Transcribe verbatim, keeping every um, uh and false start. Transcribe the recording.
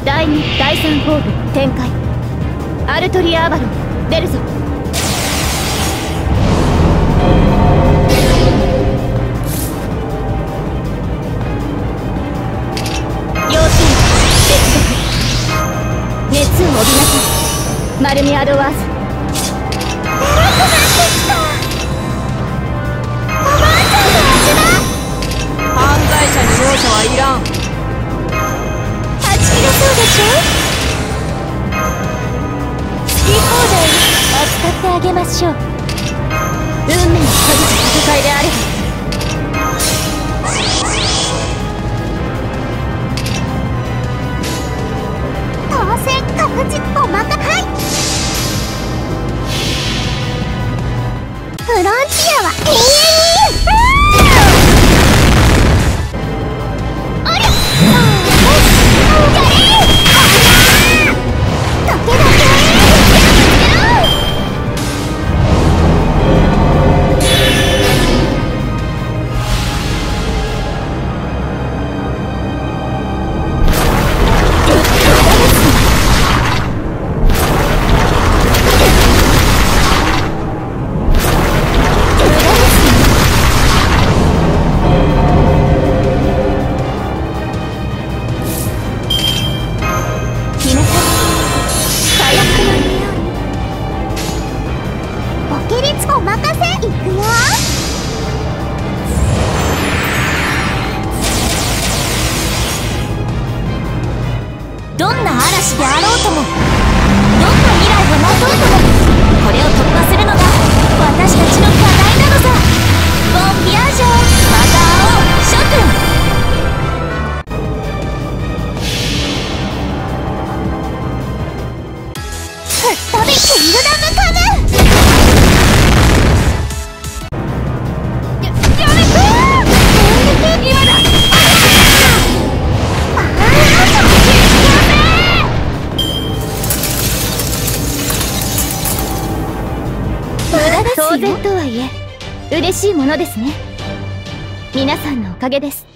だいにだいさんホール展開。アルトリア・アバロン出るぞ。要注意。接続。熱を帯びなさい。マルミアドワーズ。 偉くなってきた。おばあちゃんの味だ。 犯罪者に容赦はいらん。 はちキロそうでしょ。好き放題扱ってあげましょう。 運命をかけた戦いであれば。 当選確実。おまかはい。フロンティアは永遠に。ありゃ。やれ。どけどけ。お任せ。いくよ。どんな嵐であろうとも、どんな未来が待とうとも、これを突破するのが私たちの課題なのさ。ボンビアージョン。また会おう諸君。吹っ飛びキングダムカム。 当然とはいえ嬉しいものですね。皆さんのおかげです。